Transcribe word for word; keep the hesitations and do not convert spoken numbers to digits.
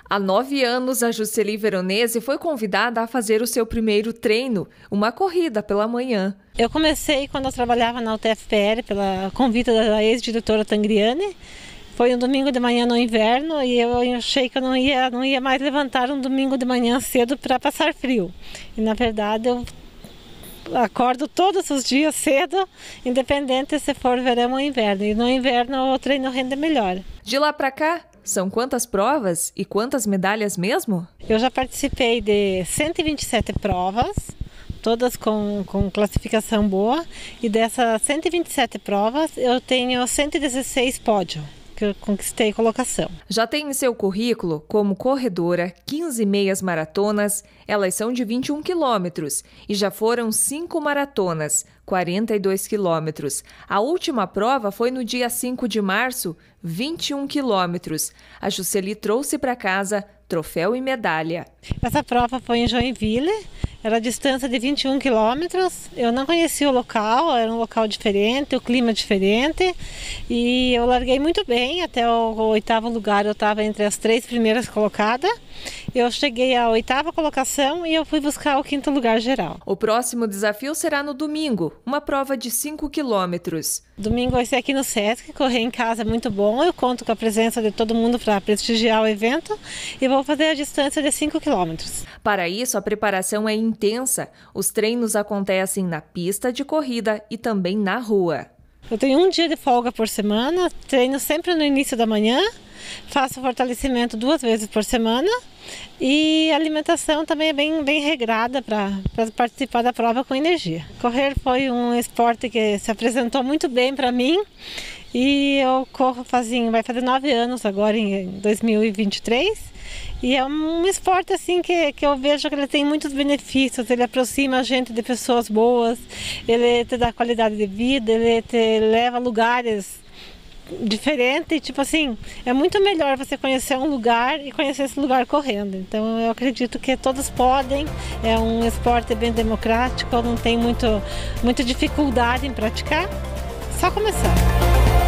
Há nove anos, a Juceli Veronese foi convidada a fazer o seu primeiro treino, uma corrida pela manhã. Eu comecei quando eu trabalhava na U T F P R, pela convite da ex-diretora Tangriani. Foi um domingo de manhã no inverno e eu achei que eu não ia, não ia mais levantar um domingo de manhã cedo para passar frio. E na verdade eu acordo todos os dias cedo, independente se for verão ou inverno. E no inverno o treino rende melhor. De lá para cá, são quantas provas e quantas medalhas mesmo? Eu já participei de cento e vinte e sete provas, todas com, com classificação boa. E dessas cento e vinte e sete provas, eu tenho cento e dezesseis pódios, que eu conquistei colocação. Já tem em seu currículo, como corredora, quinze meias maratonas, elas são de vinte e um quilômetros, e já foram cinco maratonas, quarenta e dois quilômetros. A última prova foi no dia cinco de março, vinte e um quilômetros. A Juceli trouxe para casa troféu e medalha. Essa prova foi em Joinville, era a distância de vinte e um quilômetros. Eu não conhecia o local, era um local diferente, o clima diferente. E eu larguei muito bem, até o oitavo lugar eu estava entre as três primeiras colocadas. Eu cheguei à oitava colocação e eu fui buscar o quinto lugar geral. O próximo desafio será no domingo, uma prova de cinco quilômetros. Domingo vai ser aqui no Sesc, correr em casa é muito bom. Eu conto com a presença de todo mundo para prestigiar o evento e vou fazer a distância de cinco quilômetros. Para isso, a preparação é intensa. Os treinos acontecem na pista de corrida e também na rua. Eu tenho um dia de folga por semana, treino sempre no início da manhã, faço fortalecimento duas vezes por semana e a alimentação também é bem, bem regrada para participar da prova com energia. Correr foi um esporte que se apresentou muito bem para mim e eu corro fazem, vai fazer nove anos agora em dois mil e vinte e três. E é um esporte assim que, que eu vejo que ele tem muitos benefícios, ele aproxima a gente de pessoas boas, ele te dá qualidade de vida, ele te leva a lugares diferentes, tipo assim, é muito melhor você conhecer um lugar e conhecer esse lugar correndo. Então eu acredito que todos podem, é um esporte bem democrático, não tem muito, muita dificuldade em praticar, só começar.